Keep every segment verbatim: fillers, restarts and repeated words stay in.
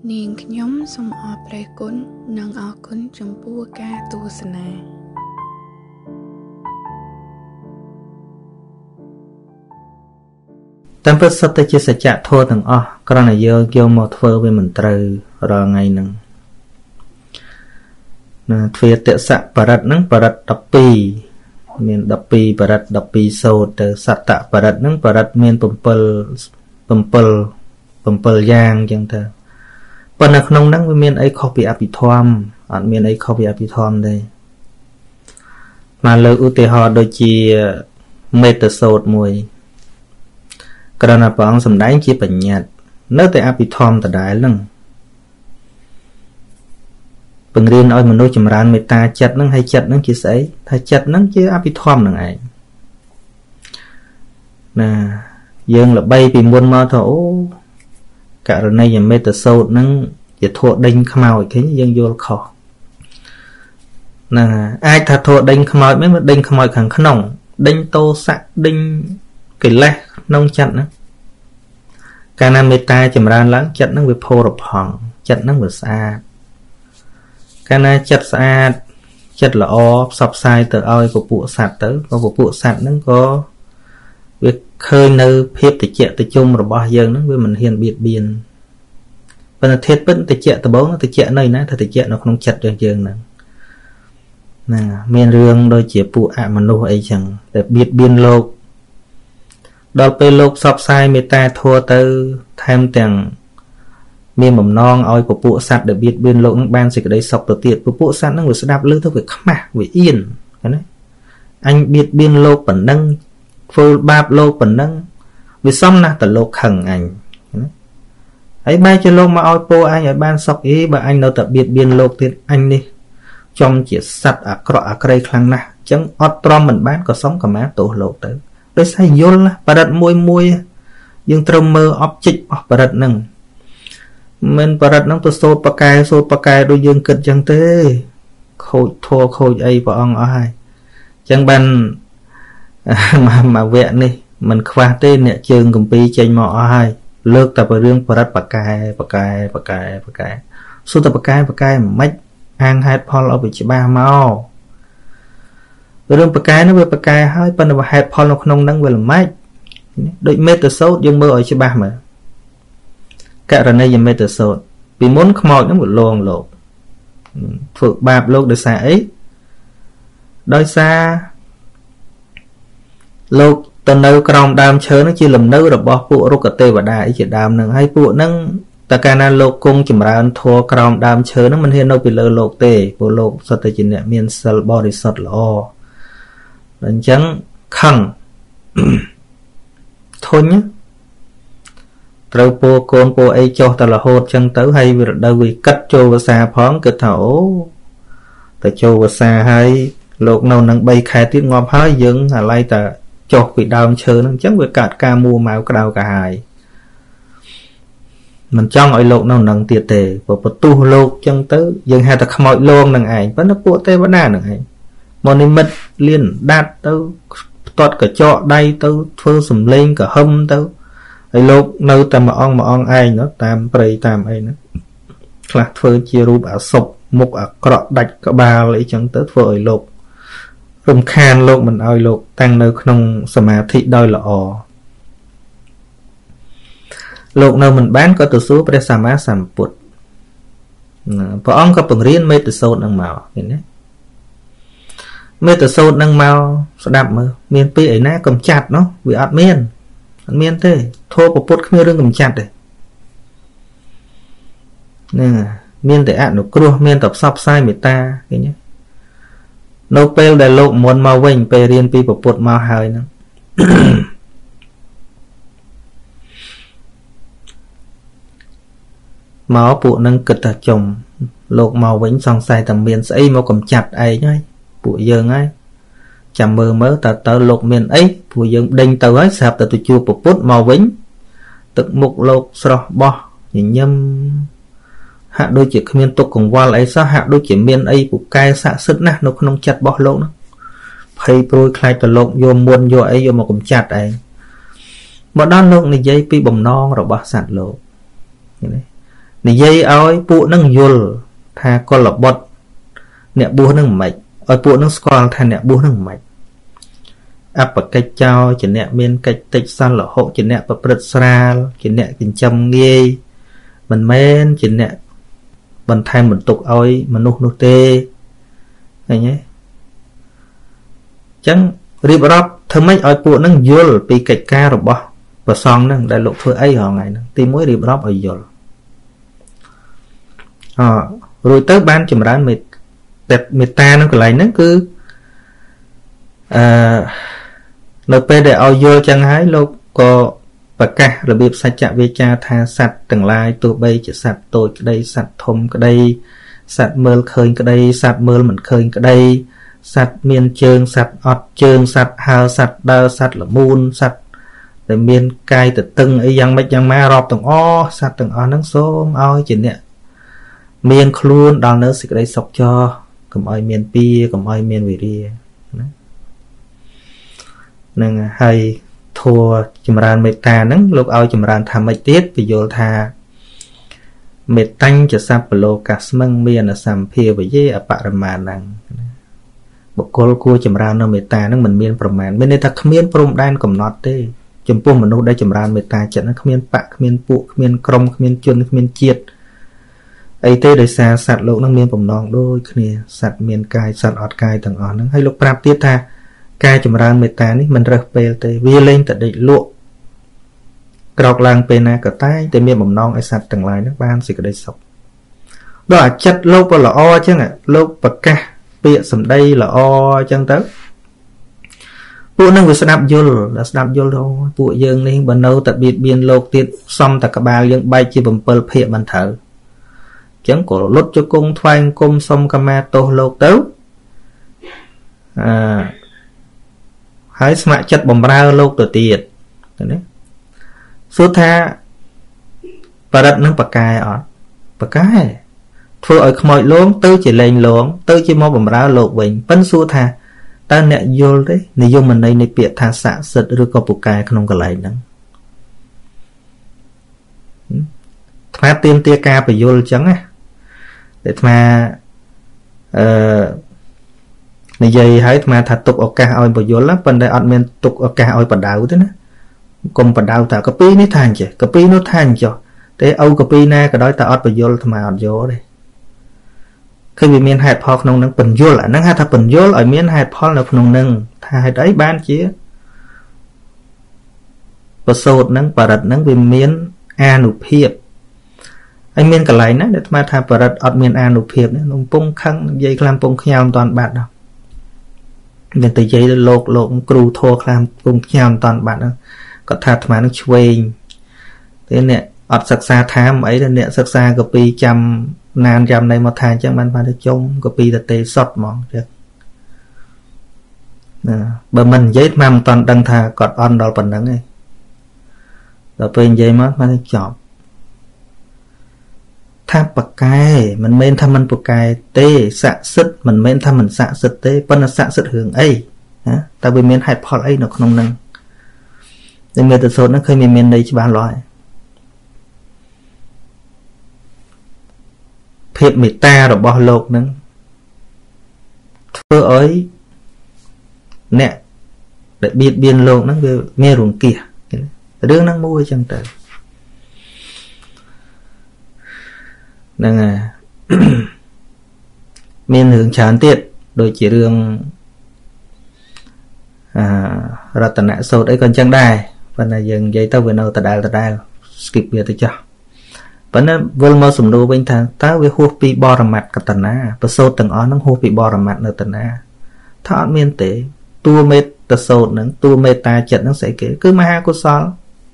នាងខ្ញុំសូមអរព្រះគុណនិងអរគុណចំពោះការទស្សនាតាមពិតសុទ្ធតែជាសច្ចធម៌ទាំងអស់គ្រាន់តែយើងយកមកធ្វើវាមិនត្រូវរាល់ថ្ងៃហ្នឹងណាទ្វាទស្សៈបរិត្តហ្នឹងបរិត្តដប់ពីរមានដប់ពីរបរិត្តដប់ពីរសូត្រទៅសត្តបរិត្តហ្នឹងបរិត្តមាន7 7 7យ៉ាងអញ្ចឹងទៅប៉ុន្តែក្នុងហ្នឹងវាមានអីខុសពីអភិធម្មអត់មានអីខុសពីអភិធម្មទេមកលើកឧទាហរណ៍ដូចជាមេត្តសូត្រមួយគ្រាន់តែព្រះអង្គសម្ដែងជាបញ្ញត្តិនៅតែអភិធម្មដដែលហ្នឹងបង្រៀនឲ្យមនុស្សចម្រើនមេត្តាចិត្តហ្នឹងហើយចិត្តហ្នឹងជាស្អីថាចិត្តហ្នឹងជាអភិធម្មហ្នឹងឯងណាយើងល្បីពីមុនមកថាអូករណីយមេត្តសូត្រហ្នឹងជាធัวដេញខ្មោចឃើញយើងយល់ខុសណាអាចថាធัวដេញខ្មោចមិនមែនដេញខ្មោចខាងក្នុងដេញតោសៈដេញកិលេសក្នុងចិត្តហ្នឹងកាលណាមេត្តាចម្រើនឡើងចិត្តហ្នឹងវាផូរផង់ចិត្តហ្នឹងវាស្អាតកាលណាចិត្តស្អាតចិត្តល្អផ្សព្វផ្សាយទៅឲ្យពពួកសត្វទៅក៏ពពួកសត្វហ្នឹងក៏វាឃើញនៅភាពតិចតិជុំរបស់យើងហ្នឹងវាមិនហ៊ានបៀតបៀនប៉ុន្តែធាតុពិតតិចដបងតិចនៅណាថាតិចនៅក្នុងចិត្តយើងយើងហ្នឹងណាមានរឿងដូចជាពួកអមនុស្សអីចឹងតែបៀតបៀនលោកដល់ពេលលោកផ្សព្វផ្សាយមេត្តាធម៌ទៅថែមទាំងមានបំណងឲ្យពពួកសត្វដែលបៀតបៀនលោកនឹងបានសេចក្តីសុខទៅទៀតពពួកសត្វហ្នឹងវាស្ដាប់ឮទៅវាខ្មាស់វាអៀនណាអញបៀតបៀនលោកប៉ុណ្ណឹងធ្វើបាបលោកប៉ុណ្ណឹងវាសមណាស់តលោកខឹងអញណាហើយបែរជាលោកមកឲ្យពោអញឲ្យបានសុខអីបើអញនៅតែបៀតបៀនលោកទៀតអញនេះចំជាសត្វអាក្រក់អាក្រៃខ្លាំងណាស់អញ្ចឹងអត់ទ្រាំមិនបានក៏សុំកម្មាទោសលោកទៅដោយសារយល់បរិត្តមួយមួយយើងត្រូវមើលអបជីកអស់បរិត្តហ្នឹងមិនបរិត្តហ្នឹងទៅសូត្របកែសូត្របកែដូចយើងគិតចឹងទេខូចធัวខូចអីព្រះអង្គអស់ហើយអញ្ចឹងបានមកវគ្គនេះមិនខ្វះទេអ្នកជើងកម្ពីចេញមកអស់ហើយលើកតែពីរឿងបរិត្តបកែបកែបកែបកែសូត្របកែបកែមិនអាងហេតុផលឲ្យវាច្បាស់មករឿងបកែនោះវាបកែហើយប៉ុន្តែហេតុផលនៅក្នុងហ្នឹងវាល្មិចដូចមេត្តសូត្រយើងមើលឲ្យច្បាស់មើលករណីយមេត្តសូត្រពីមុនខ្មោចហ្នឹងវាលងលោកធ្វើបាបលោកដោយសារអីដោយសារលោកទៅនៅក្រោមដើមឈើហ្នឹងជាលំនៅរបស់ពួករុក្ខទេវតាអីជាដើមហ្នឹងហើយពួកហ្នឹងតែកាលណាលោកគង់ចម្រើនធម៌ក្រោមដើមឈើហ្នឹងមិនហ៊ាននៅពីលើលោកទេពួកលោកសុទ្ធតែជាអ្នកមានសិលបរិសុទ្ធល្អអញ្ចឹងខឹងធុញត្រូវពោកូនពោអីចុះតែរហូតចឹងទៅហើយវារដូវវាកាត់ចូលវសាផងគិតថាអូតែចូលវសាហើយលោកនៅនឹង3ខែទៀតងាប់ហើយយើងអាឡ័យតែចុះពីដើមឈើហ្នឹងអញ្ចឹងវាកាត់ការមួម៉ៅក្តៅកាហាយមិនចង់ឲ្យលោកនៅនឹងទៀតទេព្រោះបន្ទុះលោកចឹងទៅយើងហៅតែខ្មោចលងនឹងឯងប៉ុន្តែពួកទេវតានឹងឯងមកនិមិត្តលៀនដាត់ទៅផ្ទាត់កញ្ចក់ដៃទៅធ្វើសំលេងកហឹមទៅហើយលោកនៅតែមួយអង្គមួយអង្គឯងតាមព្រៃតាមអីហ្នឹងខ្លះធ្វើជារូបអសុបមុខអាក្រក់ដាច់ក្បាលអីចឹងទៅធ្វើឲ្យលោករំខានលោកមិនឲ្យលោកតាំងនៅក្នុងសមាធិដោយល្អលោកនៅមិនបានក៏ទៅសួរព្រះសម្មាសម្ពុទ្ធព្រះអង្គក៏បង្រៀនមេត្តសូត្រនឹងមកឃើញទេមេត្តសូត្រនឹងមកស្ដាប់មើលមានពីឯណាកំចាត់នោះវាអត់មានអត់មានទេធម៌ពុទ្ធគ្មានរឿងកំចាត់ទេហ្នឹងមានតែអនុគ្រោះមានតែផ្សព្វផ្សាយមេត្តាឃើញទេនៅពេលដែលលោកមុនមកវិញពេលរៀនពីពុទ្ធមកហើយហ្នឹងមកពួកនឹងគិតថាចំលោកមកវិញសង្ស័យតែមានស្អីមកកំចាត់ឯងហើយពួកយើងហើយចាំមើលមើលតើតើលោកមានអីពួកយើងដេញទៅហើយស្រាប់តែទៅជួបពុទ្ធមកវិញទឹកមុខលោកស្រស់បោះញញឹមហាក់ដូចជាគ្មានទុកកង្វល់អីសោះហាក់ដូចជាមានអីពូកែស័ក្តិសិទ្ធិណាស់នៅក្នុងចិត្តរបស់លោកហ្នឹងភ័យព្រួយខ្លាចទៅលោកយកមុនយកអីយកមកកំចាត់ឯងមកដល់លោកនិយាយពីបំណងរបស់សត្វលោកឃើញទេនិយាយឲ្យពួកនឹងយល់ថាកុលបុត្រអ្នកបួសនឹងមិនឲ្យពួកនឹងស្គាល់ថាអ្នកបួសនឹងមិនអបកិច្ចចោជាអ្នកមានកិច្ចតិចសន្លហុជាអ្នកប្រព្រឹត្តស្រាលជាអ្នកចិញ្ចឹមងាយមិនមែនជាអ្នកបន្ថែមបន្ទុកឲ្យមនុស្សនោះទេឃើញទេអញ្ចឹងរៀបរាប់ធ្វើម៉េចឲ្យពួកនឹងយល់ពីកិច្ចការរបស់ព្រះសង្ឃនឹងដែលលោកធ្វើអីរាល់ថ្ងៃហ្នឹងទីមួយរៀបរាប់ឲ្យយល់អរួចទៅបានចម្រើនមេមេត្តានៅកន្លែងហ្នឹងគឺអឺនៅពេលដែលឲ្យយល់ចឹងហើយលោកក៏ប្រកាសរបៀបសច្ចវិជ្ជាថាសត្វទាំងឡាយទោះបីជាសត្វតូចក្តីសត្វធំក្តីសត្វមើលឃើញក្តីសត្វមើលមិនឃើញក្តីសត្វមានជើងសត្វអត់ជើងសត្វហើរសត្វដើរសត្វល្មូនសត្វដែលមានកាយទទឹងអីយ៉ាងម៉េចយ៉ាងម៉ារាប់ទាំងអស់សត្វទាំងអស់ហ្នឹងសូមឲ្យជាអ្នកមានខ្លួនដល់នៅសេចក្តីសុខចោកុំឲ្យមានពៀកុំឲ្យមានវិរិយណានឹងហើយធัวចម្រើនមេត្តាហ្នឹងលោកឲ្យចម្រើនថាម៉េចទៀតពយល់ថាមេត្តាញ់ចសัพពលោកាស្មឹងមានសម្ភាវយេអបរមាណੰបុគ្គលគួរចម្រើននៅមេត្តាហ្នឹងមិនមានប្រមាណមានន័យថាគ្មានព្រំដែនកំណត់ទេចំពោះមនុស្សដែលចម្រើនមេត្តាចិត្តហ្នឹងគ្មានបកគ្មានពួកគ្មានក្រុមគ្មានជនគ្មានជាតិអីទេដោយសារសត្វលោកហ្នឹងមានបំណងដូចគ្នាសត្វមានកាយសត្វអត់កាយទាំងអស់ហ្នឹងហើយលោកប្រាប់ទៀតថាការចម្រើនមេត្តានេះមិនរើសពេលទេវាលែងតែដេកលក់ក្រោកឡើងពេលណាក៏តែតែមានបំណងឲ្យសត្វទាំងឡាយហ្នឹងបានសេចក្តីសុខដល់អាចិត្តលោកក៏ល្អអញ្ចឹងលោកប្រកាសពាក្យសម្ដីល្អអញ្ចឹងទៅពួកនឹងវាស្ដាប់យល់ដល់ស្ដាប់យល់អូពួកយើងនេះបើនៅតែបៀតបៀនលោកទៀតសំតែក្បាលយើងបែកជាbảyភាគមិនត្រូវអញ្ចឹងក៏លុតជង្គង់ថ្វាយគុំសុំកម្មាទោសលោកទៅអឺហើយស្ម័គ្រចិត្តបំរើលោកទៅទៀតណាសួរថាបរិទ្ធនឹងបកកែអត់បកកែធ្វើឲ្យខ្មោចលងទៅជាលែងលងទៅជាមកបំរើលោកវិញប៉ិនសួរថាតើអ្នកយល់ទេនិយមន័យនៃពាក្យថាស័ក្តិសិទ្ធិឬក៏ពូកែក្នុងកន្លែងហ្នឹងថ្មទៀមទាការបញ្យល់អញ្ចឹងណាតែថ្មអឺនិយាយឲ្យថ្មថាទុកឱកាសឲ្យបញ្យល់ប៉ុន្តែអត់មានទុកឱកាសឲ្យបដៅទេណាកុំបដៅថាកពីនេះថាអញ្ចេះកពីនោះថាអញ្ចោះតែអូកពីណាក៏ដោយតែអត់បញ្យល់ថ្មអត់យកទេគឺវាមានហេតុផលក្នុងនឹងបញ្យល់អាហ្នឹងហៅថាបញ្យល់ឲ្យមានហេតុផលនៅក្នុងនឹងថាហេតុអីបានជាប្រសូតហ្នឹងបរិទ្ធហ្នឹងវាមានអានុភាពហើយមានកន្លែងណាដែលថ្មថាបរិទ្ធអត់មានអានុភាពនេះនំពងខឹងនិយាយខ្លាំងពងខ្ញាល់មិនតាន់បាត់ដល់មានតែនិយាយលោកលោកគ្រូធัวខ្លាំងពងខ្ញាល់មិនតាន់បាត់ហ្នឹងគាត់ថាអាត្មានឹងឆ្វេងតែអ្នកអត់សិក្សាថាមអីអ្នកសិក្សាកពីចាំណានចាំណៃមកថាអញ្ចឹងបានបានទៅចុំកពីតទេសុតហ្មងចឹងណាបើមិននិយាយអាត្មាមិនតាន់ដឹងថាគាត់អន់ដល់ប៉ុណ្្នឹងឯងដល់ពេលនិយាយមកបានចប់ថាបកកែមិនមែនថាមិនបកកែទេស័ក្តិសិទ្ធិមិនមែនថាមិនស័ក្តិសិទ្ធិទេប៉ុន្តែស័ក្តិសិទ្ធិរឿងអីណាតើវាមានហេតុផលអីនៅក្នុងនឹងតែមេត្តាសូត្រហ្នឹងឃើញមានន័យច្បាស់លាស់ភាពមេត្តារបស់លោកនឹងធ្វើឲ្យអ្នកដែលបៀតបៀនលោកហ្នឹងវាមានរង្គៀសរឿងហ្នឹងមួយអញ្ចឹងទៅហ្នឹងហើយមានរឿងច្រើនទៀតដូចជារឿងអរតនៈសូត្រអីក៏អញ្ចឹងដែរប៉ុន្តែយើងនិយាយទៅវានៅដដែលដដែល skip វាទៅចោះប៉ុន្តែវិលមកសំណួរវិញថាតើវាហួសពីបរមត្តកតនាប្រសូតទាំងអស់ហ្នឹងហួសពីបរមត្តនៅតណាថាអត់មានទេតួមេត្តាសូត្រហ្នឹងតួមេត្តាចិត្តហ្នឹងស្អីគេគឺមហាកុសល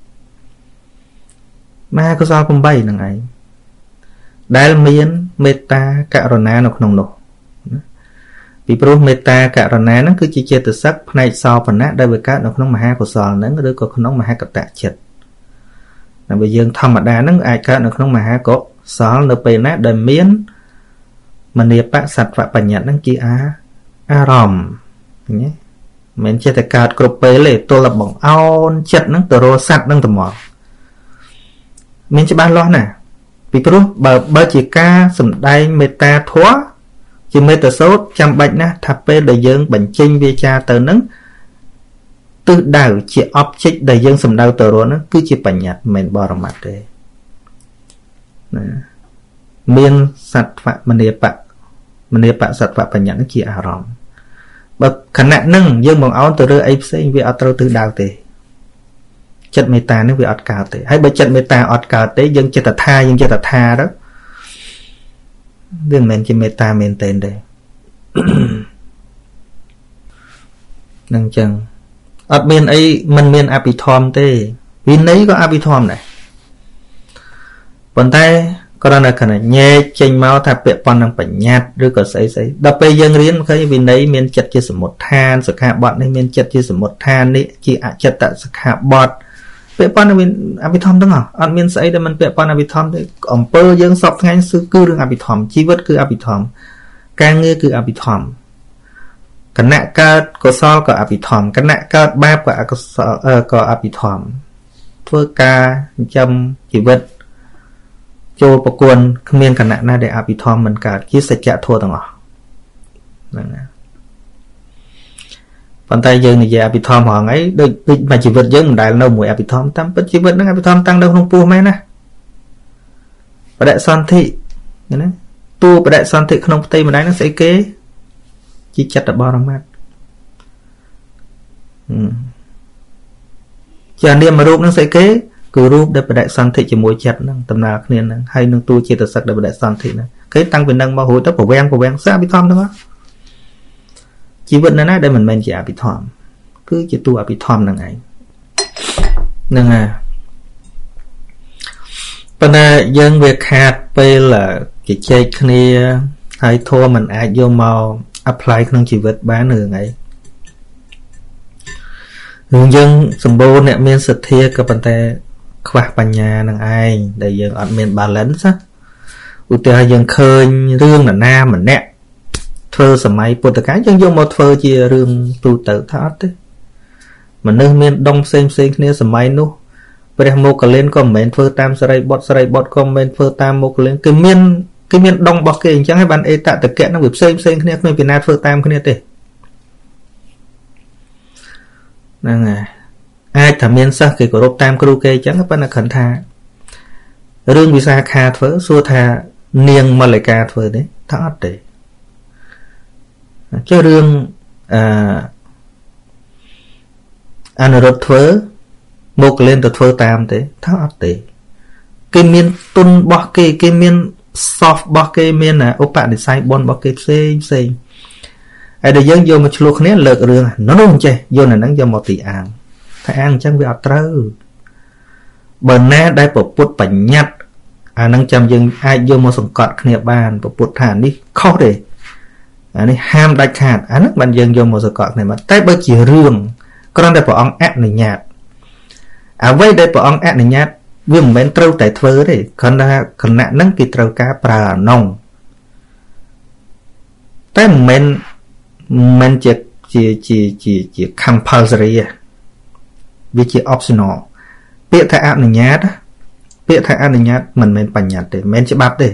មហាកុសល8ហ្នឹងឯងដែលមានមេត្តាករុណានៅក្នុងនោះពីព្រោះមេត្តាករុណាហ្នឹងគឺជាចេតសិកផ្នែកសោភណៈដែលវាកើតនៅក្នុងមហាកុសលហ្នឹងឬក៏ក្នុងមហាកតចិត្តតែបើយើងធម្មតាហ្នឹងអាចកើតនៅក្នុងមហាកុសលនៅពេលណាដែលមានមនីបសត្វបញ្ញត្តិហ្នឹងជាអាអារម្មណ៍ឃើញទេមិនចេះតែកើតគ្រប់ពេលទេទល់តែបងអោនចិត្តហ្នឹងទៅរកសត្វហ្នឹងទៅមកមានច្បាស់លាស់ណាពីព្រោះបើបើជាការសម្ដែងមេត្តាធម៌ជាមេត្តាសូត្រចាំបាច់ណាស់ថាពេលដែលយើងបញ្ចេញវាចាទៅនឹងទិសដៅជា object ដែលយើងសម្ដៅទៅរកហ្នឹងគឺជាបញ្ញត្តិមិនមែនបរមត្ថទេណាមានសត្វមនីបៈមនីបៈសត្វបញ្ញត្តិជាអារម្មណ៍បើខណៈហ្នឹងយើងមកអោនទៅរើអីផ្សេងវាអត់ត្រូវទិសដៅទេចិត្តមេត្តានេះវាអត់កើតទេហើយបើចិត្តមេត្តាអត់កើតទេយើងចិត្តថាយើងចិត្តថាទៅវាមិនមែនជាមេត្តាមែនទេទេនឹងចឹងអត់មានអីមិនមានអភិធម្មទេវិន័យក៏អភិធម្មដែរប៉ុន្តែគ្រាន់តែគណៈញែកចេញមកថាពាក់ព័ន្ធនឹងបញ្ញត្តិឬក៏ស្អីស្អីដល់ពេលយើងរៀនឃើញវិន័យមានចិត្តជាសមុទ្ឋានសិក្ខាបទនេះមានចិត្តជាសមុទ្ឋាននេះជាអចិត្តសិក្ខាបទពាក់ព័ន្ធនឹងអភិធម្មទាំងអស់អត់មានស្អីដែលមិនពាក់ព័ន្ធអភិធម្មទេអំពើយើងសពថ្ងៃគឺរឿងអភិធម្មជីវិតគឺអភិធម្មការងារគឺអភិធម្មគណៈកើតកុសលក៏អភិធម្មគណៈកើតបាបក៏អកុសលក៏អភិធម្មធ្វើការចិញ្ចឹមជីវិតចូលប្រគួនគ្មានគណៈណាដែលអភិធម្មមិនកើតជាសច្ចធម៌ទាំងអស់ហ្នឹងណាប៉ុន្តែយើងនិយាយអភិធម្មហងៃដូចដូចមួយជីវិតយើងមិនដែលនៅមួយអភិធម្មតាមពិតជីវិតហ្នឹងអភិធម្មតាំងនៅក្នុងពោះមែនណាបដិសន្ធិណាតួបដិសន្ធិក្នុងផ្ទៃម្ដាយហ្នឹងស្អីគេជាចិត្តបរមត្ថជានាមរូបហ្នឹងស្អីគេគឺរូបដែលបដិសន្ធិជាមួយចិត្តហ្នឹងដំណើរគ្នាហ្នឹងហើយនឹងតួចេតសិកដែលបដិសន្ធិហ្នឹងគេតាំងពីហ្នឹងមករួចទៅប្រវាំងប្រវាំងសាអភិធម្មទាំងអស់ជីវិតណាណាដែលមិនមែនជាអភិធម្មគឺជាតួអភិធម្មហ្នឹងឯងហ្នឹងហើយប៉ុន្តែយើងវាខាតពេលជជែកគ្នាហើយធម៌មិនអាចយកមក apply ក្នុងជីវិតបានរឿងអីរឿងយើងសម្បូរអ្នកមានសទ្ធាក៏ប៉ុន្តែខ្វះបញ្ញានឹងឯងដែលយើងអត់មាន balance ណាឧទាហរណ៍យើងឃើញរឿងនរណាម្នាក់ធ្វើសម័យពុទ្ធកាលយើងយកមកធ្វើជារឿងទូទៅថាអត់ទេមនុស្សមានដងផ្សេងផ្សេងគ្នាសម័យនោះព្រះមោគលានក៏មិនមែនធ្វើតាមសរិបុត្រសរិបុត្រក៏មិនមែនធ្វើតាមមោគលានគឺមានគឺមានដងរបស់គេអញ្ចឹងហើយបានអេតតកៈនឹងវាផ្សេងផ្សេងគ្នាគ្មានពីណាធ្វើតាមគ្នាទេហ្នឹងហើយអាចថាមានសិស្សគេគោរពតាមគ្រូគេអញ្ចឹងប៉ុន្តែគ្រាន់ថារឿងវិសាខាធ្វើសួរថានាងមល្លិកាធ្វើទេថាអត់ទេចុះរឿងអឺអនុរុទ្ធធ្វើមកលេនទៅធ្វើតាមទេថាអត់ទេគេមានទុនរបស់គេគេមាន soft របស់គេមានឧបនិស្ស័យបនរបស់គេផ្សេងផ្សេងហើយដែលយើងយកមកឆ្លោះគ្នាលើករឿងនោះនោះចេះយកនៅហ្នឹងយកមកទីអាងថាអាងអញ្ចឹងវាអត់ត្រូវបើណាដែលពពុទ្ធបញ្ញត្តិអាហ្នឹងចាំយើងអាចយកមកសង្កត់គ្នាបានពពុទ្ធថានេះខុសទេអានេះហាមដាច់ខាតអាហ្នឹងបានយើងយកមកសង្កត់គ្នាមកតែបើជារឿងគ្រាន់តែព្រះអង្គអនុញ្ញាតអ្វីដែលព្រះអង្គអនុញ្ញាតវាមិនមែនត្រូវតែធ្វើទេគ្រាន់តែគណៈហ្នឹងគេត្រូវការប្រើអានងតែមិនមែនមិនជាជាជាជាជា compulsory វាជា optional ពាក្យថាអនុញ្ញាតពាក្យថាអនុញ្ញាតមិនមែនបញ្ញត្តិទេមិនមែនច្បាប់ទេ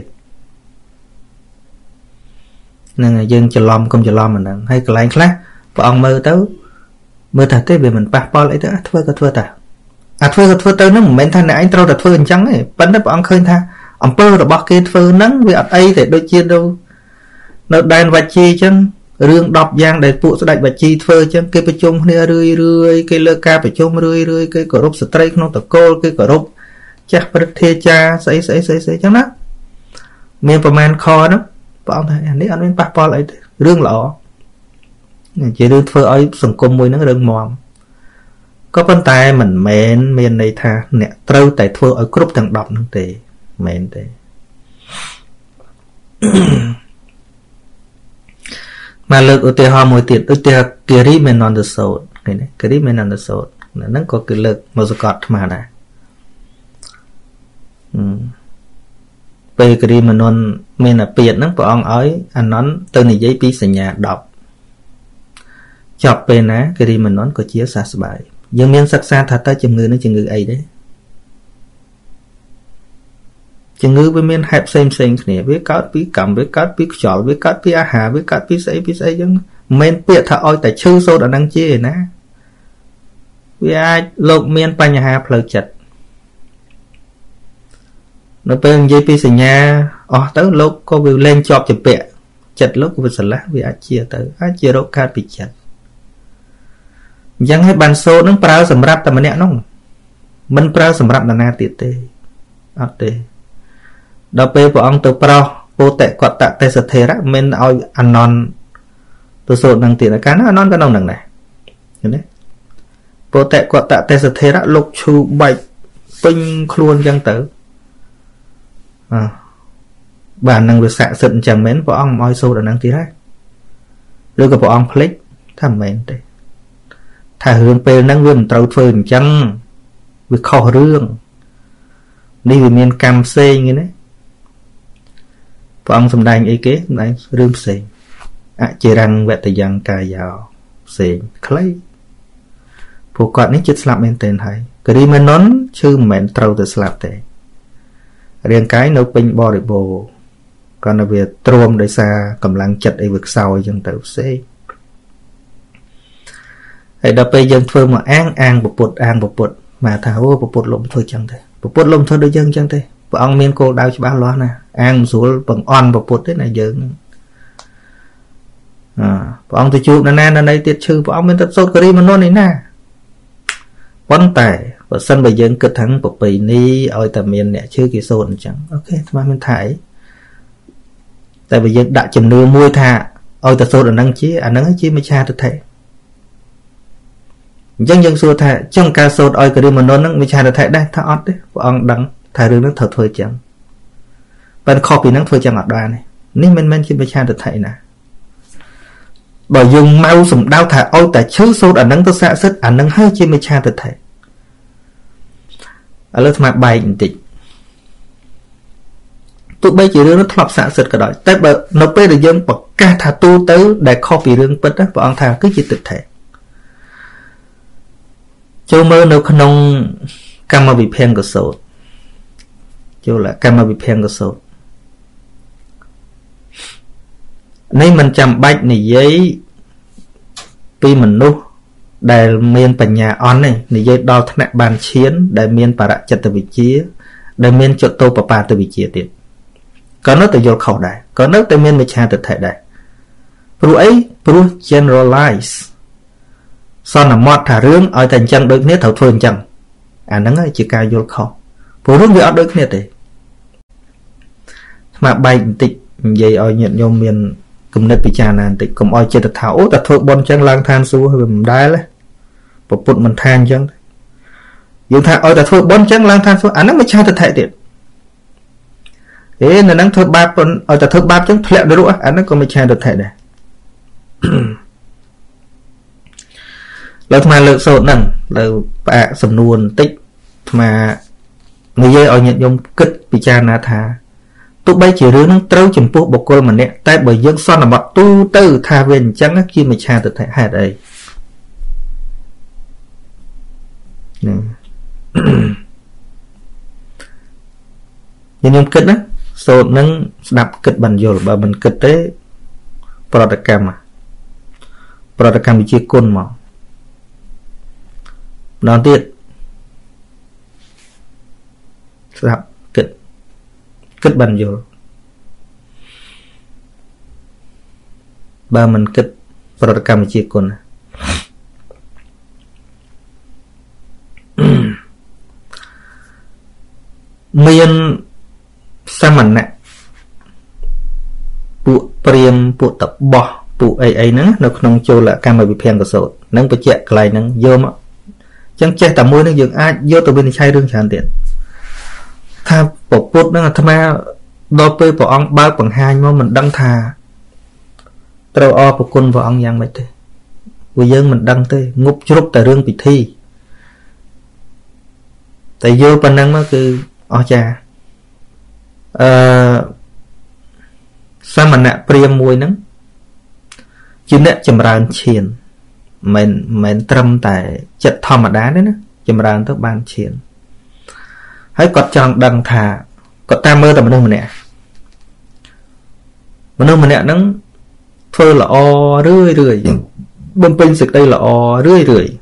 ហ្នឹងហើយយើងច្រឡំកុំច្រឡំអាហ្នឹងហើយកន្លែងខ្លះព្រះអង្គមើលទៅមើលថាទេវាមិនប៉ះពាល់អីទៅធ្វើក៏ធ្វើតាអាធ្វើក៏ធ្វើទៅហ្នឹងមិនមែនថាអ្នកឯងត្រូវតែធ្វើអញ្ចឹងទេប៉ុន្តែព្រះអង្គឃើញថាអំពើរបស់គេធ្វើហ្នឹងវាអត់អីទេដូចជានៅនៅដែនវជីអញ្ចឹងរឿងដប់យ៉ាងដែលពួកស្ដេចវជីធ្វើអញ្ចឹងគេប្រជុំគ្នារឿយរឿយគេលើកការប្រជុំរឿយរឿយគេគោរពស្ត្រីក្នុងតកូលគេគោរពចាស់ព្រឹទ្ធាចារ្យស្អីស្អីស្អីស្អីអញ្ចឹងណាមានប្រមាណខហ្នឹងព្រះអង្គថានេះអត់មានប៉ះពាល់អីទេរឿងល្អជារឿងធ្វើឲ្យសង្គមមួយហ្នឹងរឿងមាំក៏ប៉ុន្តែមិនមែនមានន័យថាអ្នកត្រូវតែធ្វើឲ្យគ្រប់ទាំងដប់ហ្នឹងទេមិនមែនទេមកលើកឧទាហរណ៍មួយទៀតឧទាហរណ៍គិរីមេនន្តសូត្រឃើញទេគិរីមេនន្តសូត្រហ្នឹងក៏គឺលើកមកសកត់អាត្មាដែរពេលគិរីមេនន្តមានអាពាតហ្នឹងព្រះអង្គឲ្យអានន្តទៅនិយាយពីសញ្ញាដប់ចប់ពេលណាគិរីមេនន្តក៏ជាសះស្បើយយើងមានសិក្សាថាតើជំងឺនេះជំងឺអីទេ chừng ngư với miền hẹp xem xem này với cát với cầm với cát với chảo với cát với á hà với cát với sấy với sấy chứ men bịa thà oi tại chư sâu đã năng chia nè vì ai lộc miền pa nhà hà phơi chật nó bên dây pi nhà ở tới lúc có việc lên chọp chụp bẹ chật lúc của sờ lá vì ai chia tới ai chia đâu cát bị chậtยังให้บันโซนั่งเปล่าสำหรับแต่มันเนี่ยน้องมันเปล่าสำหรับนานาติเตอัดเตดาวเปย์พระองค์ตัวเปล่าโปเตกอดตะเตสเทระเมนเอาอันนอนตัวโซนังตินะการนั้นอันนอนก็น้องหนังไหนเห็นไหมโปเตกอดตะเตสเทระลกชูใบปิงครวนยังเต๋ออ่าบ้านนังวิสะสินจังเมนพระองค์เอาโซนังติระหรือกับพระองค์พลิกทำเมนเตถ้าเรื่องเป็นนั่งเรื่องเตาเฟืนจังวิเคราะห์เรื่องนี่วิมีนกรรมเซงอย่างนี้พระองค์สำแดงไอ้เก๋ในเรื่องเซงอะเจรังเวทยังกายาวเซงคล้ายผู้ก่อนนี้จิตสลับเป็นเต็นไทยกระดิ่งมันนั้นชื่อเหม็นเตาแต่สลับแต่เรียงกายนกเป็นบริโภคก่อนเอาไปตรวมโดยซากำลังจัดไอ้vựcเศร้ายังเตาเซไอ้ดาวไปยังเฟิร์มมาอ้างอ้างปปุดอ้างปปุดมาถามว่าปปุดลมเธอจังเถอะปปุดลมเธอโดยยังจังเถอะพระองค์เมียนโกดาวชิบะล้อนะอ้างสูงปังอ่อนปปุดได้ไหนเยอะอ่าพระองค์จะจูบนั่นนั่นในติดชื่อพระองค์เป็นตัดโซดกรีมันโน่นนี่นะวันแต่ว่าสั้นไปยังกระทั่งปปีนี้เอาแต่เมียนเนี่ยชื่อกี่โซนจังโอเคทำไมมันถ่ายแต่ไปยังดักจำเนื้อมวยท่าเอาแต่โซดอันนั้นชี้อันนั้นชี้ไม่ชาตัวไทยยังยังสู้ท่าจ้องการโซดอ้อยกระดิ่งมันโน้นนั่งไม่ใช่แต่ไทยได้ถ้าอดได้พระองค์ดังถ่ายเรื่องนั้นเถิดเถิดจังเป็นข้อปีนั้นเถิดจังอัดได้นี่นี่มันมันคิดไม่ใช่แต่ไทยนะบ่ยุงเมาสมดาวถ่ายอ้อยแต่ชื่อโซดอันนั้นตัวสะสดอันนั้นให้คิดไม่ใช่แต่ไทยอะไรทำไมใบจริงตัวใบจีเรื่องนั้นทลบสะสดก็ได้แต่แบบนกเป้ได้ยังปากกาถ่ายตู้เต๋อได้ข้อปีเรื่องเป็ดนะพระองค์ถ่ายก็จิตติดไทยโจเมื่อในขนมกรรมวิเพียงก็โสดโจละกรรมวิเพียงก็โสดนี่มันจำใบในยัยปีมันนุได้เมียนปัญญาอ่อนนี่ในยัยดอทนะบานเชียนได้เมียนปราจัตวิเชียได้เมียนจดโตปปาตวิเชียติดก็นึกแต่โยนเข้าได้ก็นึกแต่เมียนไม่ชาติไทยได้ปลุกไอ้ปลุก generalize so là mót thả rương ở thành chân đôi nét thầu thuần chân à nó ngay chỉ cao vô khó phụ rương vì ở đôi nét đấy mà bay tịch vậy ở nhận nhôm miền cùng nét bị trà nàn tịch cùng oi chơi thật thảo thật thuộc bon chân lang than xu hơi mình đái lấy bộ phận mình than chân dùng thà oi thật thuộc bon chân lang than xu à nó mới cha thật thệ tiệt thế là năng thuộc ba phần oi thật thuộc ba chân lẹo đó à nó còn mới cha thật thệ nàyเราทำไมเลิกโซนนั่นเราปะสำนวนติ๊กมาเงยเอาเงียบยมกึศปิจารณาธาตุ๊บใบจีเรื่องนั้นเต้าจมพวกบกลมันเนี่ยแต่บ่ยังซ่อนบัดตู้ตื้อทาเวนจังนักขี้ไม่ชาติไทยหาได้นี่ยังยมกึศนะโซนนั้นดับกึศบรรยลบ่มันกึศได้ปรตกรรมอ่ะปรตกรรมวิจิกุลหมอนอนติดสลับกึศกึศบรรยลบ่มันกึศปรตกรรมวิจิกุลเมียนสมันนะปุเปรียมปุตบบ่ปุไอไอนั้นในขนมโจละการมาวิเพียงกระโสดนั่งไปเจาะไกลนั่งโยมจังเจแต่มวยนั่งยังอาโยตัวเป็นใช้เรื่องชานเตียนถ้าปกปุดนั่งทำไมโดยไปปกองบ้าปังหายว่ามันดังทาเราอปกุลปกองยังไม่เตะวิยังมันดังเตะงบจุบแต่เรื่องปิดที่แต่โยปนังมันคืออ๋อจ้าเอ่อสมณะเปรียมมวยนั้นจีเนะจำรานเชียนเหม็นเหม็นตรมแต่จัดธรรมดาเนี่ยนะจำรานต้องบานเชียนให้กดจังดังถากគាត់តាមមើលតែមនុស្សម្នាក់មនុស្សម្នាក់ហ្នឹងធ្វើល្អរឿយរឿយបំពេញសេចក្តីល្អរឿយរឿយ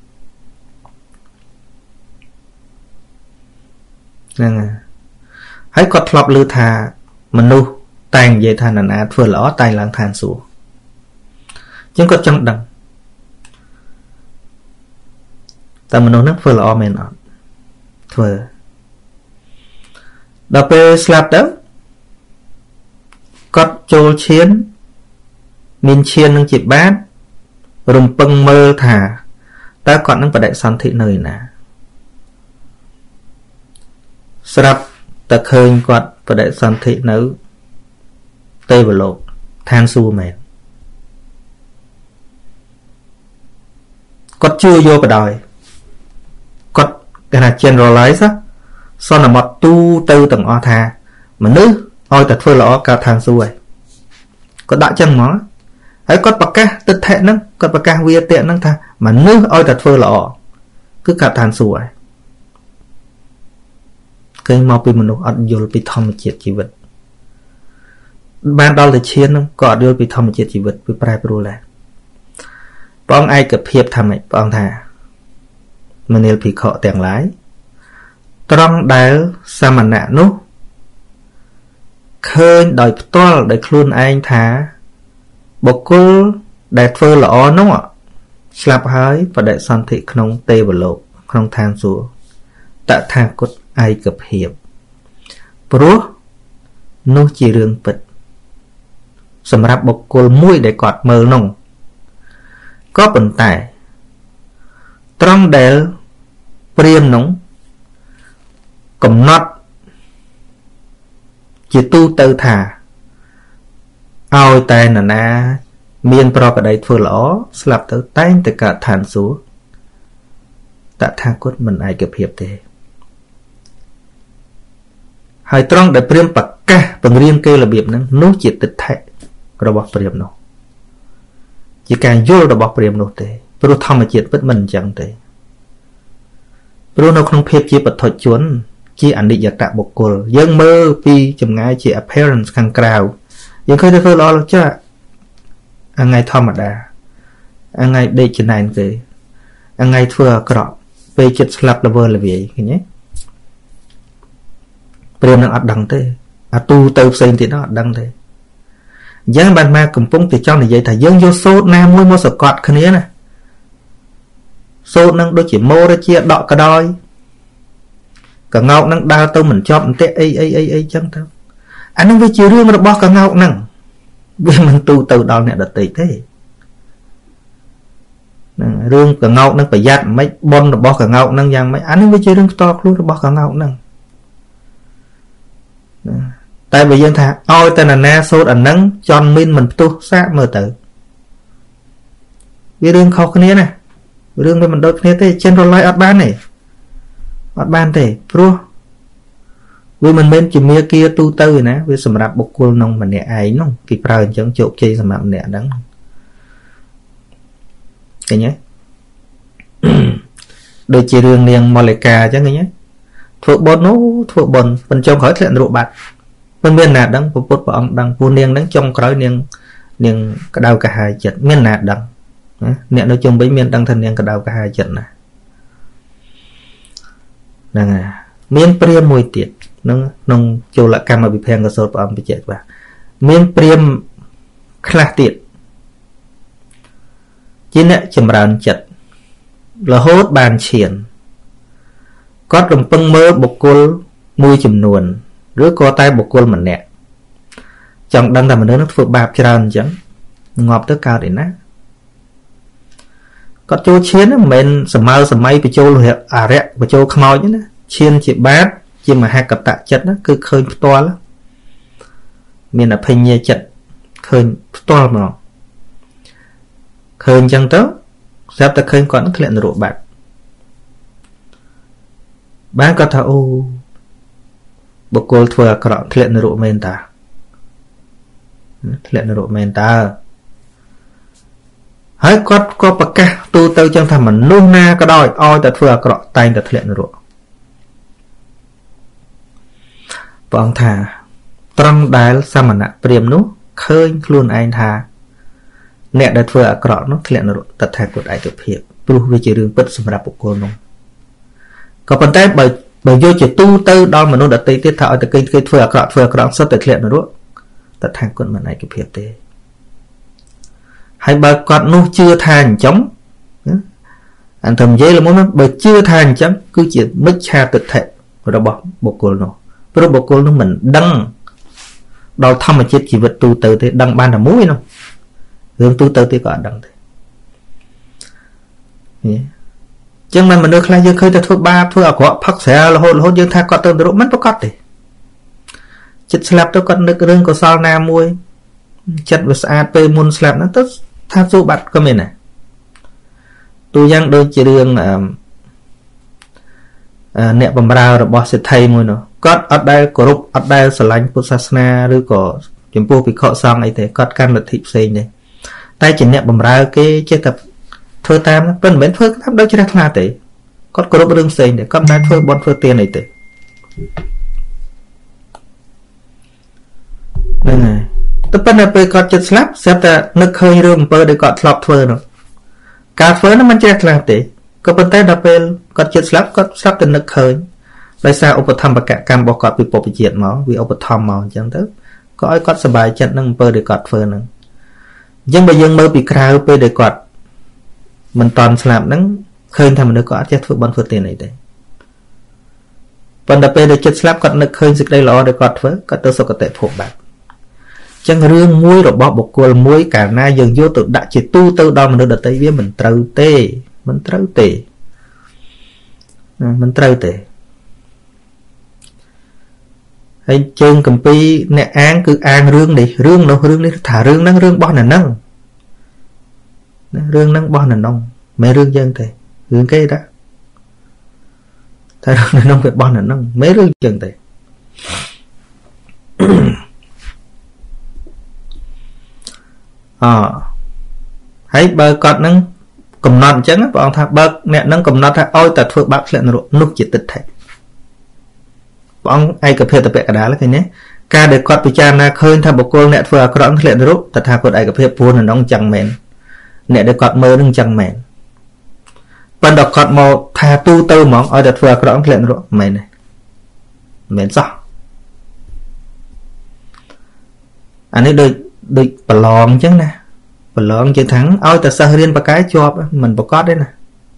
ហ្នឹងហើយគាត់ធ្លាប់ឮថាមនុស្សតែងនិយាយថាណានាធ្វើល្អតែងឡើងឋានសួគ៌អញ្ចឹងគាត់ចង់ដឹងតើមនុស្សហ្នឹងធ្វើល្អមែនអត់ធ្វើដល់ពេលស្លាប់ទៅគាត់ចូលឈានមានឈាននឹងជាបាតរំពឹងមើលថាតើគាត់នឹងបដិសន្ធិនៅឯណាស្រាប់តែឃើញគាត់បដិសន្ធិនៅទេវលោកឋានសួគ៌មែនគាត់ជឿយកបដ ாய் គាត់គេថា generalize សន្មតទូទៅទាំងអស់ថាមនុស្សឲ្យតែធ្វើល្អកើតឋានសួគ៌ហើយគាត់ដាក់ចឹងហ្មងហើយគាត់ប្រកាសទិដ្ឋិហ្នឹងគាត់ប្រកាសវាទៈហ្នឹងថាមនុស្សឲ្យតែធ្វើល្អគឺកើតឋានសួគ៌ហើយឃើញមកពីមនុស្សអត់យល់ពីធម្មជាតិជីវិតបានដល់ទៅឈានហ្នឹងក៏អត់យល់ពីធម្មជាតិជីវិតវាប្រែប្រួលដែរព្រះអង្គឯកភាពថាម៉េចព្រះអង្គថាមនាលភិក្ខុទាំងឡាយត្រង់ដែលសមណៈនោះឃើញដោយផ្ទាល់ដោយខ្លួនឯងថាបុគ្គលដែលធ្វើល្អនោះស្លាប់ហើយបដិសន្ធិក្នុងទេវលោកក្នុងឋានសួគ៌តថាគតឯកភាពព្រោះនោះជារឿងពិតសម្រាប់បុគ្គលមួយដែលគាត់មើលនោះក៏ប៉ុន្តែត្រង់ដែលព្រាហ្មណ៍នោះកំណត់ជាទូទៅថាឲ្យតែនរណាមានប្រកបដីធ្វើល្អស្លាប់ទៅតែងតែកើតឋានសួគ៌តថាគតមិនឯកភាពទេហើយត្រង់ដែលព្រាហ្មណ៍ប្រកាសបង្រៀនគេរបៀបហ្នឹងនោះជាទិដ្ឋិរបស់ព្រាហ្មណ៍នោះជាការយល់របស់ព្រាហ្មណ៍នោះទេព្រោះធម្មជាតិពិតមិនអញ្ចឹងទេព្រោះនៅក្នុងភាពជាបុថុជនជាអនិច្ចតបុគ្គលយើងមើលពីចម្ងាយជា appearance ខាងក្រៅយើងឃើញតែធ្វើល្អចាអថ្ងៃធម្មតាអថ្ងៃដេកចំណែនគេអថ្ងៃធ្វើអាក្រក់ពេលចិត្តស្លាប់ល្វើល្វាយឃើញទេព្រាហ្មណ៍នឹងអត់ដឹងទេអាទូទៅផ្សេងទៀតនោះអត់ដឹងទេអញ្ចឹងបានមកកំពុងតែចង់និយាយថាយើងយកសូត្រណាមួយមកសកត់គ្នាណាសូត្រនឹងដូចជាម៉ូរជាដកកដោយកងោកនឹងដើរទៅមិនជាប់អន្ទាក់អីអីអីអីចឹងទៅអានឹងវាជារឿងរបស់កងោកនឹងវាមិនទូទៅដល់អ្នកដទៃទេហ្នឹងរឿងកងោកនឹងប្រយ័ត្នមិនបនរបស់កងោកនឹងយ៉ាងម៉េចអានឹងវាជារឿងផ្ទាល់ខ្លួនរបស់កងោកនឹងតែបើយើងថាឲ្យតែណានាសូត្រអានឹងចន់មីនមិនផ្ទុះសាកមើលទៅវារឿងខុសគ្នាណារឿងវាមិនដូចគ្នាទេចិនរឡាយអត់បានទេអត់បានទេព្រោះវាមិនមែនជាមាគាទូទៅទេណាវាសម្រាប់បុគ្គលក្នុងម្នាក់ឯងនោះគេប្រើអញ្ចឹងជោគជ័យសម្រាប់ម្នាក់ហ្នឹងឃើញទេដូចជារឿងនាងម៉ូលេកាអញ្ចឹងឃើញទេធ្វើបុណ្យនោះធ្វើបុណ្យប៉ុន្តែចុងក្រោយធ្លាក់នរកបាត់មិនមានណាដឹងពុទ្ធព្រះអង្គដឹងពូនាងហ្នឹងចុងក្រោយនាងនាងក្តៅកាហាយចិត្តមានណាដឹងអ្នកនៅជុំវិញមានដឹងថានាងក្តៅកាហាយចិត្តណាហ្នឹងហើយមានព្រាហ្មណ៍មួយទៀតនឹងក្នុងចូលកម្មវិភាំងកសលព្រះអង្គបញ្ជាក់ថាមានព្រាហ្មណ៍ខ្លះទៀតជាអ្នកចម្រើនចិត្តរហូតបានឈានគាត់រំពឹងមើលបុគ្គលមួយចំនួនឬក៏តែបុគ្គលម្នាក់ចង់ដឹងថាមនុស្សនឹងធ្វើបាបច្រើនអញ្ចឹងងាប់ទៅកើតឯណាគាត់ចូលឈានមិនមែនសម័យសម័យបញ្ចូលអរិយបញ្ចូលខ្មោចណាឈានជាបាបជាមហាកតចិត្តណាគឺឃើញផ្ទាល់មានអភិញ្ញាចិត្តឃើញផ្ទាល់ហ្មងឃើញអញ្ចឹងទៅស្រាប់តែឃើញគាត់នឹងធ្លាក់នរកបាត់បានគាត់ថាអូបុគ្គលធ្វើអាក្រក់ធ្លាក់នរកមែនតាធ្លាក់នរកមែនតើហើយគាត់ក៏ប្រកាសទូទៅចឹងថាមនុស្សណាក៏ដោយឲ្យតែធ្វើអាក្រក់តែងតែធ្លាក់នរកបងថាត្រង់ដែលសមណៈព្រាហ្មណ៍នោះឃើញខ្លួនឯងថាអ្នកដែលធ្វើអាក្រក់នោះធ្លាក់នរកតថាគតឯកភាពព្រោះវាជារឿងពិតសម្រាប់បុគ្គលនោះក៏ប៉ុន្តែបើបើយកជាទូទៅដល់មនុស្សដទៃទៀតថាឲ្យតែគេគេធ្វើអាក្រក់ធ្វើអាក្រក់សុទ្ធតែធ្លាក់នរកតថាគតមិនឯកភាពទេហើយបើគាត់នោះជឿថាអញ្ចឹងអន្តរនិយាយល្មមបើជឿថាអញ្ចឹងគឺជាមិច្ឆាទិដ្ឋិរបស់បុគ្គលនោះព្រោះបុគ្គលនោះមិនដឹងដល់ធម្មជាតិជីវិតទូទៅទេដឹងបានតែមួយនោះរឿងទូទៅទៀតក៏អត់ដឹងទេអញ្ចឹងមិនមនុស្សខ្លះយើងឃើញតែធ្វើបាបធ្វើអាក្រក់ផឹកស្រារហូតរហូតយើងថាគាត់ទៅនរកមិនប្រកបទេចិត្តស្លាប់ទៅគាត់នឹករឿងកុសលណាមួយចិត្តវាស្អាតពេលមុនស្លាប់ហ្នឹងទៅថាសួរបាត់ក៏មានដែរទូយ៉ាងដូចជារឿងអ្នកបម្រើរបស់សិទ្ធិមួយនោះគាត់អត់ដែលគោរពអត់ដែលស្រឡាញ់ពុទ្ធសាសនាឬក៏ចំពោះភិក្ខុសង្ឃអីទេគាត់កាន់លទ្ធិផ្សេងទេតែជាអ្នកបម្រើគេចេះតែធ្វើតាមប៉ុន្តែមិនមែនធ្វើតាមដោយជ្រះថ្លាទេគាត់គោរពរឿងផ្សេងទេគាត់មិនដែលធ្វើបុណ្យធ្វើទានអីទេហ្នឹងហើយតែប៉ុន្តែពេលគាត់ចិត្តស្លាប់ស្រាប់តែនឹកឃើញរឿងអំពើដែលគាត់ធ្លាប់ធ្វើនោះការធ្វើនោះមិនជ្រះថ្លាទេក៏ប៉ុន្តែដល់ពេលគាត់ចិត្តស្លាប់គាត់ស្រាប់តែនឹកឃើញដោយសារឧបត្ថម្ភកកម្មរបស់គាត់ពីពុព្វជាតិមកវាឧបត្ថម្ភមកអញ្ចឹងទៅក៏ឲ្យគាត់សប្បាយចិត្តនឹងអំពើដែលគាត់ធ្វើហ្នឹងអញ្ចឹងបើយើងមើលពីក្រៅពេលដែលគាត់មិនតន់ស្លាប់ហ្នឹងឃើញថាមនុស្សក៏អត់ចេះធ្វើបន់ធ្វើទានអីទេប៉ុន្តែពេលដែលចិត្តស្លាប់គាត់នឹកឃើញសេចក្តីល្អដែលគាត់ធ្វើគាត់ទៅសុគតិភពបាត់អញ្ចឹងរឿងមួយរបស់បុគ្គលមួយកាលណាយើងយកទៅដាក់ជាទូទៅដល់មនុស្សដទៃវាមិនត្រូវទេមិនត្រូវទេមិនត្រូវទេហើយជើងកម្ពីអ្នកអាងគឺអាងរឿងនេះរឿងនោះរឿងនេះថារឿងហ្នឹងរឿងរបស់អ្នកហ្នឹងរឿងហ្នឹងរបស់អ្នកហ្នឹងមិនរឿងយើងទេរឿងគេតាតែរឿងហ្នឹងវារបស់អ្នកហ្នឹងមិនរឿងយើងទេអហើយបើគាត់ហ្នឹងកំណត់អញ្ចឹងព្រះអង្គថាបើអ្នកហ្នឹងកំណត់ថាឲ្យតែធ្វើបាបធ្លាក់នរកនោះជាទិដ្ឋិព្រះអង្គឯកភេទបកដាលឃើញទេការដែលគាត់ពិចារណាឃើញថាបុគ្គលអ្នកធ្វើអាក្រក់ធ្លាក់នរកតថាគតឯកភេទព្រោះនៅក្នុងអញ្ចឹងមែនអ្នកដែលគាត់មើលនឹងអញ្ចឹងមែនប៉ុន្តែគាត់មកថាទូទៅហ្មងឲ្យតែធ្វើអាក្រក់ធ្លាក់នរកមែនទេមែនសោះអានេះដូចដូចប្រឡងអញ្ចឹងណាប្រឡងជាថាឲ្យតែសិស្សរៀនបកាយជាប់មិនប្រកបទេណា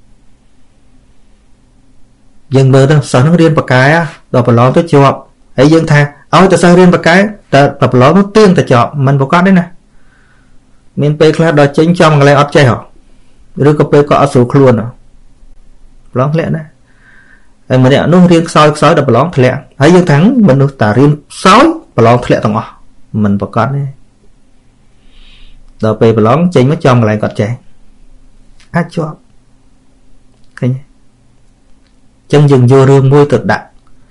យើងមើលទៅសិស្សនឹងរៀនបកាយដល់ប្រឡងទៅជាប់ហើយយើងថាឲ្យតែសិស្សរៀនបកាយតែប្រឡងទៅទៀងតែជាប់មិនប្រកបទេណាមានពេលខ្លះដល់ចេញចំកន្លែងអត់ចេះឬក៏ពេលក៏អត់ស្រួលខ្លួនប្រឡងធ្លាក់ណាហើយម្នាក់នោះរៀនខ្សោយខ្សោយដល់ប្រឡងធ្លាក់ហើយយើងថាមនុស្សតារៀនខ្សោយប្រឡងធ្លាក់ទាំងអស់មិនប្រកបទេដល់ពេលប្រឡងចេញមកចំកន្លែងគាត់ចេះអាចជាប់ឃើញចឹងយើងយករឿងមួយទៅដាក់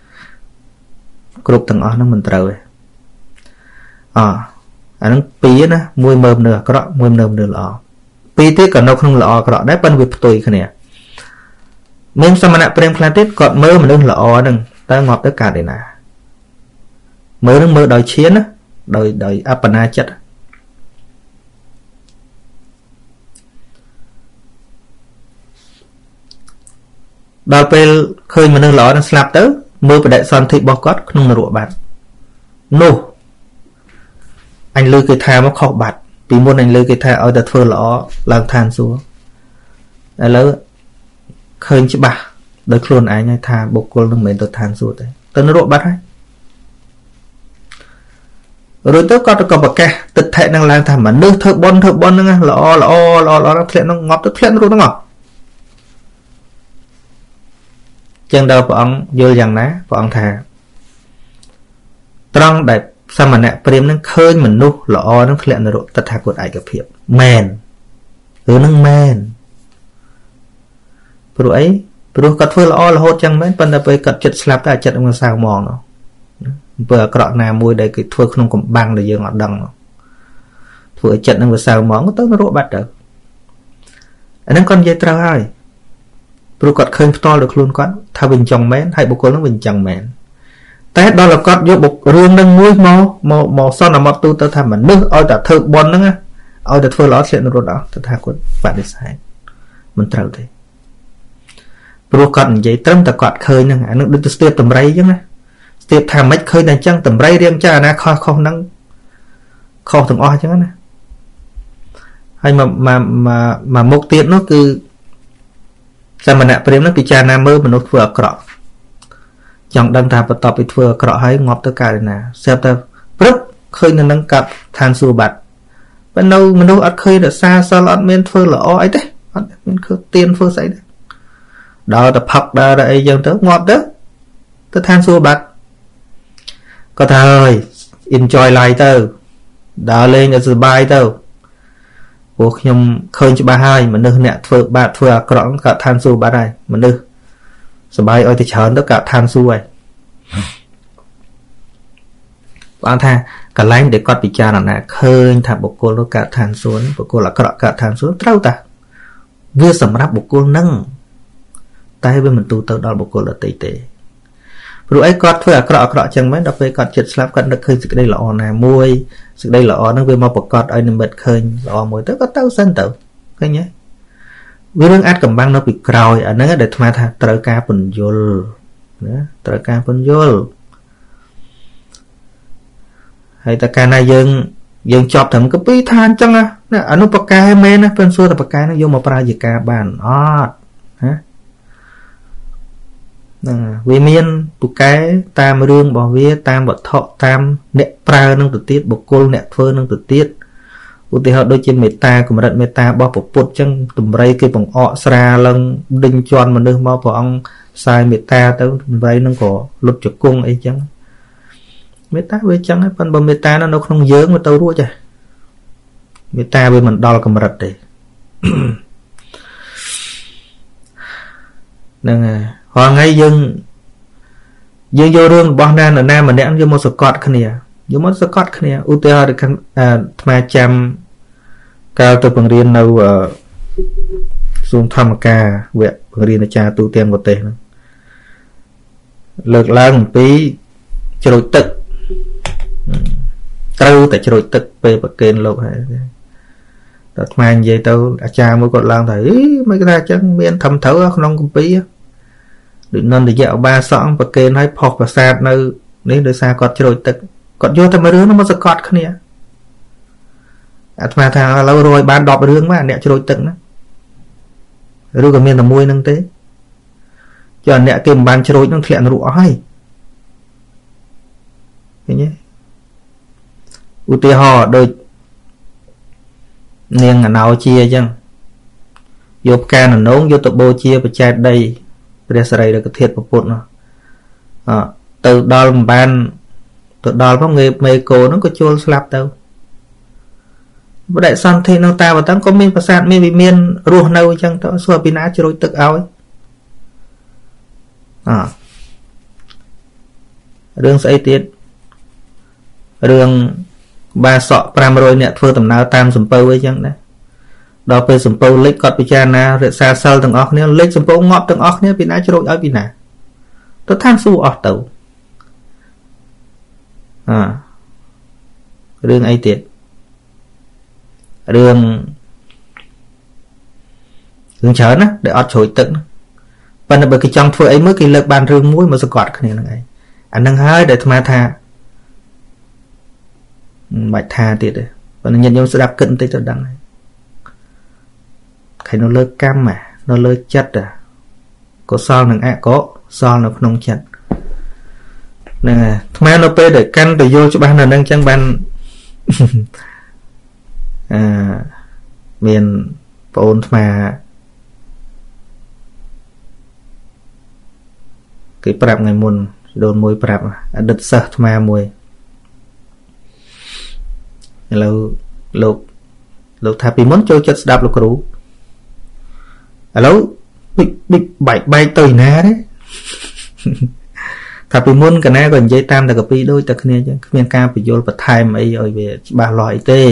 គ្រប់ទាំងអស់ហ្នឹងមិនត្រូវទេអអាហ្នឹងពីរណាមួយមើលមនុស្សអាក្រក់មួយមើលមនុស្សល្អពីរទៀតក៏នៅក្នុងល្អអាក្រក់ដែរប៉ុន្តែវាផ្ទុយគ្នាមានសមណៈព្រាហ្មណ៍ខ្លះទៀតគាត់មើលមនុស្សល្អហ្នឹងតើងាប់ទៅកើតឯណាមើលនឹងមើលដោយឈានណាដោយដោយអបណាចិត្តដល់ពេលឃើញមនុស្សល្អនឹងស្លាប់ទៅមើលបដិសន្ធិរបស់គាត់ក្នុងនរកបាត់នោះអញលើគេថាមកខុសបាត់ពីមុនអញលើគេថាឲ្យតែធ្វើល្អឡើងឋានសួគ៌ឥឡូវឃើញច្បាស់ដោយខ្លួនឯងហើយថាបុគ្គលនឹងមិនមែនទៅឋានសួគ៌ទេទៅនរកបាត់ហើយរួចទៅគាត់ក៏ប្រកាសទិដ្ឋិនឹងឡើងថាមនុស្សធ្វើបុណ្យធ្វើបុណ្យហ្នឹងល្អល្អល្អល្អធ្លាក់នឹងងាប់ទៅធ្លាក់នរកហ្នឹងអស់ចឹងដល់ព្រះអង្គយល់យ៉ាងណាព្រះអង្គថាត្រង់ដែលសមណៈព្រាហ្មណ៍នឹងឃើញមនុស្សល្អនឹងធ្លាក់នរកតថាគតឯកភាពមែនឬនឹងមែនព្រោះអីព្រោះគាត់ធ្វើល្អរហូតចឹងមែនប៉ុន្តែពេលគាត់ចិត្តស្លាប់តែចិត្តនឹងសៅហ្មងនោះអំពើអាក្រក់ណាមួយដែលគេធ្វើក្នុងកំបាំងដែលយើងអត់ដឹងធ្វើឲ្យចិត្តនឹងវាសៅហ្មងទៅនរកបាត់ទៅអាហ្នឹងគាត់និយាយត្រូវហើយព្រោះគាត់ឃើញផ្ទាល់ដោយខ្លួនគាត់ថាវាអញ្ចឹងមែនហើយបុគ្គលនោះវាអញ្ចឹងមែនតែដល់គាត់យកបុករឿងនឹងមួយមកមកមកសន្មត់ទូទៅថាមនុស្សឲ្យតែធ្វើបន់ហ្នឹងឲ្យតែធ្វើល្អធ្លាក់នរត់អស់ទៅថាគាត់បដិសេធមិនត្រូវទេព្រោះគាត់និយាយត្រឹមតែគាត់ឃើញហ្នឹងអានឹងដូចទៅស្ទាបតម្រៃអញ្ចឹងណាស្ទាបថាមិនឃើញតែអញ្ចឹងតម្រៃរៀងចឹងអាណាខុសខុសហ្នឹងខុសទាំងអស់អញ្ចឹងណាហើយមកមកមកមុខទៀតនោះគឺសមណៈព្រាហ្មណ៍ហ្នឹងពិចារណាមើលមនុស្សធ្វើអាក្រក់ចង់ដឹងថាបន្ទាប់ពីធ្វើអាក្រក់ហើយងាប់ទៅកើតណាស្រាប់តែព្រឹកឃើញនៅនឹងកាប់ឋានសួគ៌បាត់ប៉ុន្តែមនុស្សអត់ឃើញរក្សាសិលអត់មានធ្វើល្អអីទេអត់មានធ្វើទៀនធ្វើស្អីទេដល់តែផឹកដល់អីចឹងទៅងាប់ទៅទៅឋានសួគ៌បាត់ក៏ថាហើយ enjoy life ទៅដើរលេងឲ្យសុបាយទៅព្រោះខ្ញុំឃើញច្បាស់ហើយមនុស្សអ្នកធ្វើបាបធ្វើអាក្រក់កើតឋានសួគ៌បាត់ហើយមនុស្សសុបាយឲ្យទៅច្រើនទៅកើតឋានសួគ៌ហើយបងថាកន្លែងដែលគាត់ពិចារណាឃើញថាបុគ្គលនោះកើតឋានសួគ៌បុគ្គលអាក្រក់កើតឋានសួគ៌ត្រូវតាវាសម្រាប់បុគ្គលនឹងតែវាមិនទូទៅដល់បុគ្គលដទៃទេព្រោះអីគាត់ធ្វើអាក្រក់អាក្រក់ចឹងមែនដល់ពេលគាត់ចិត្តស្លាប់គាត់នឹកឃើញសេចក្តីល្អណាមួយសេចក្តីល្អហ្នឹងវាមកប្រកបឲ្យនិមិត្តឃើញល្អមួយទៅក៏ទៅសិនទៅឃើញទេវារឿងអាចកំបាំងនៅពីក្រោយអាហ្នឹងដែលអាត្មាថាត្រូវការពន្យល់ណាត្រូវការពន្យល់ហើយតែកាលណាយើងយើងចប់ត្រឹមកពីថាអញ្ចឹងណាអានោះប្រកែមែនណាពេលសួរតែប្រកែនោះយកមកប្រើជាការបានអត់ណាហ្នឹងវាមានពូកែតាមរឿងរបស់វាតាមវត្ថុតាមអ្នកប្រើនឹងទៅទៀតបុគ្គលអ្នកធ្វើនឹងទៅទៀតឧទាហរណ៍ដូចជាមេត្តាកម្រិតមេត្តារបស់ពុទ្ធចឹងតម្រៃគេបង្អកស្រាឡើងដេញជន់មនុស្សមកព្រះអង្គផ្សាយមេត្តាទៅតម្រៃនឹងក៏លុតជង្គង់អីចឹងមេត្តាវាចឹងហើយប៉ុន្តែបើមេត្តានៅក្នុងយើងវាទៅរួចហើយមេត្តាវាមិនដល់កម្រិតទេហ្នឹងហើយហងៃយើងយើងយករឿងរបស់ណានរណាម្នាក់យកមកសកត់គ្នាយកមកសកត់គ្នាឧទាហរណ៍អាថ្មចាំកាលទៅបង្រៀននៅសួងធម្មការវគ្គបង្រៀនអាចារ្យទូទាំងប្រទេសហ្នឹងលើកឡើងអំពីជ្រោចទឹកត្រូវតែជ្រោចទឹកពេលប្រកេនលោកហើយដល់ថ្មនិយាយទៅអាចារ្យមួយគាត់ឡើងថាអីមិនគេថាអញ្ចឹងមានធំត្រូវក្នុងគម្ពីរដូចនន្ទយៈឧបាសកប្រកេនឲ្យផុសប្រាសាទនៅនេះដោយសារគាត់ជ្រោចទឹកគាត់យកតែមួយរឿងនោះមកសកត់គ្នាអាត្មាថាឥឡូវរយបានដប់រឿងមកអ្នកជ្រោចទឹកណាឬក៏មានតែមួយហ្នឹងទេចុះអ្នកគេមិនបានជ្រោចហ្នឹងធ្លាក់នរកអស់ហើយឃើញទេឧទាហរណ៍ដូចនាងអណោជាអញ្ចឹងយកផ្កាននងយកទៅបូជាបច្ច័យដីព្រះសរីរកធាតុពុទ្ធនោះអទៅដល់មិនបានទៅដល់ផងងាយមេកោហ្នឹងក៏ជួលស្លាប់ទៅបដិសន្ធិនៅតាវតឹងក៏មានប្រាសាទមានវិមានរស់នៅអញ្ចឹងទៅសួរពីណាជ្រោចទឹកឲ្យអរឿងស្អីទៀតរឿងបាសកប្រាំរយអ្នកធ្វើដំណើរតាមសំពៅអីចឹងដែរដល់ពេលសំពៅលិចគាត់ពិចារណារក្សាសិលទាំងអស់គ្នាលិចសំពៅងាប់ទាំងអស់គ្នាពីណាជ្រោចឲ្យពីណាទៅឋានសួគ៌អស់ទៅអរឿងអីទៀតរឿងរឿងច្រើនណាដែលអត់ជ្រោចទឹកប៉ុន្តែបើគេចង់ធ្វើអីមួយគេលើកបានរឿងមួយមកសង្កត់គ្នាហ្នឹងឯងអាហ្នឹងហើយដែលអាត្មាថាមិនបាច់ថាទៀតទេប៉ុន្តែញាតិញោមស្ដាប់គិតបន្តិចទៅដឹងហើយខែនៅលើកម្មនៅលើចិត្តកុសលនិងអកុសលនៅក្នុងចិត្តហ្នឹងហើយអាត្មានៅពេលដែលកាន់ទៅយល់ច្បាស់នៅហ្នឹងអញ្ចឹងបានអឺមានបងអូនអាត្មាគេប្រាប់ថ្ងៃមុនដូនមួយប្រាប់អតីតសិស្សអាត្មាមួយឥឡូវលោកលោកថាពីមុនចូលចិត្តស្ដាប់លោកគ្រូឥឡូវដូចដូចបែកបែកទៅឯណាទេថាពីមុនកណាក៏និយាយតាមតែកាពីដូចតែគ្នាអញ្ចឹងគ្មានការបញ្យល់បន្ថែមអីឲ្យវាច្បាស់លាស់អីទេ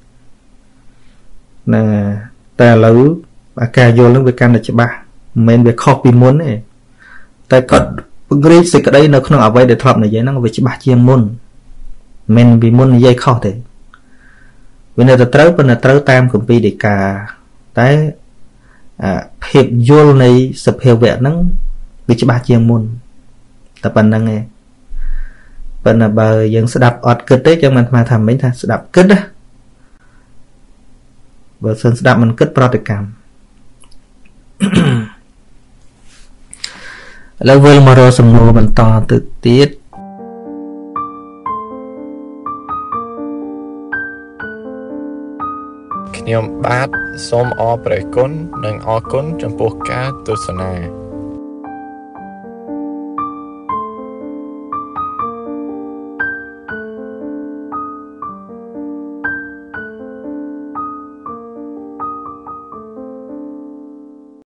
ណាតែឥឡូវអាការយល់នឹងវាកាន់តែច្បាស់មិនមែនវាខុសពីមុនទេតែគាត់ Great sẽ cái đấy nó không ở vậy để thọp này vậy nó về chỉ bạc chiên môn mình bị môn dây khó thế vì này ta trâu bên là trâu tam cũng bị để cả cái hiệp vô này sập hiệu vẹn nó vì chỉ bạc chiên môn tập bản năng nghe bên là bờ dân sẽ đạp ọt kết đấy cho mình mà thầm mấy thằng sẽ đạp kết đó bờ sơn sẽ đạp mình kết protocam lâu vừa mà rồi sầm nô mình to tự tiết ខ្ញុំបាទសូមអរព្រគុណនិងអរគុណចំពោះការទស្សនា